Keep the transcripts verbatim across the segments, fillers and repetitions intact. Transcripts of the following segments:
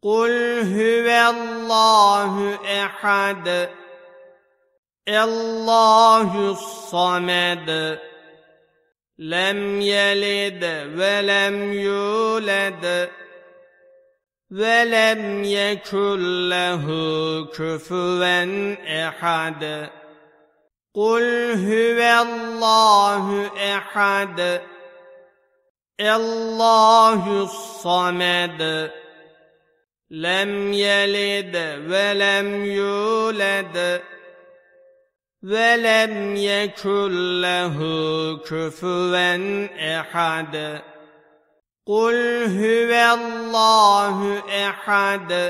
قل هو الله أحد الله الصمد لم يلد ولم يولد ولم يكن له كفوا أحد قل هو الله أحد الله الصمد لم يلد ولم يولد ولم يكن له كفوا أحد قل هو الله أحد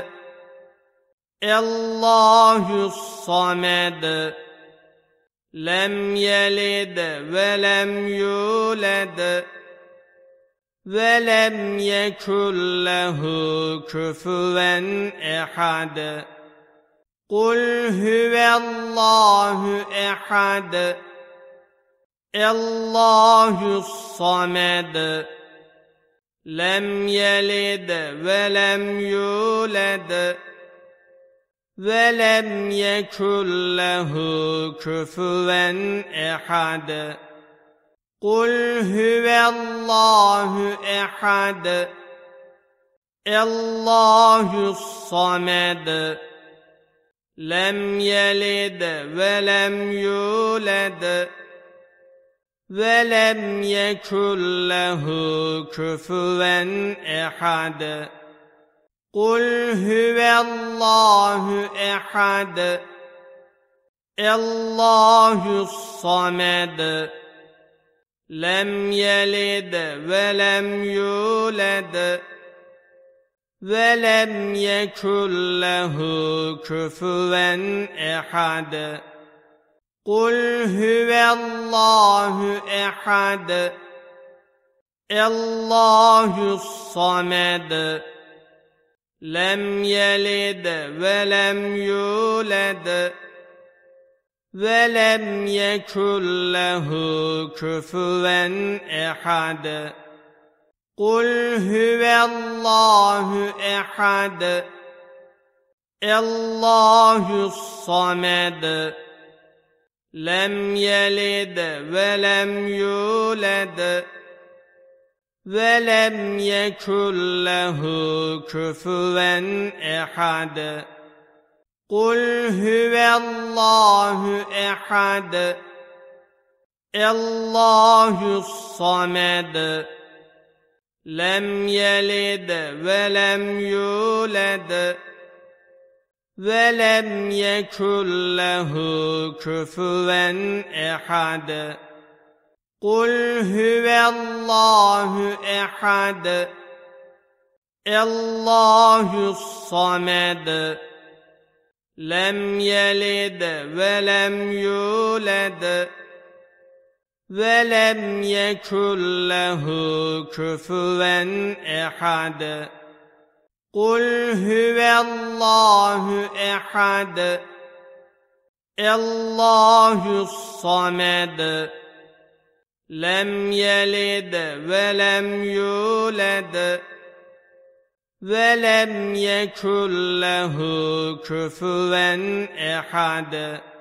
الله الصمد لم يلد ولم يولد ولم يكن له كفوا أحد قل هو الله أحد الله الصمد لم يلد ولم يولد ولم يكن له كفوا أحد قل هو الله أحد الله الصمد لم يلد ولم يولد ولم يكن له كفوا أحد قل هو الله أحد الله الصمد لم يلد ولم يولد ولم يكن له كفوا أحد قل هو الله أحد الله الصمد لم يلد ولم يولد ولم يكن له كفوا أحد قل هو الله أحد الله الصمد لم يلد ولم يولد ولم يكن له كفوا أحد قل هو الله أحد الله الصمد لم يلد ولم يولد ولم يكن له كفوا أحد قل هو الله أحد الله الصمد لم يلد ولم يولد ولم يكن له كفوا أحد قل هو الله أحد الله الصمد لم يلد ولم يولد ولم يكن له كفوا أحد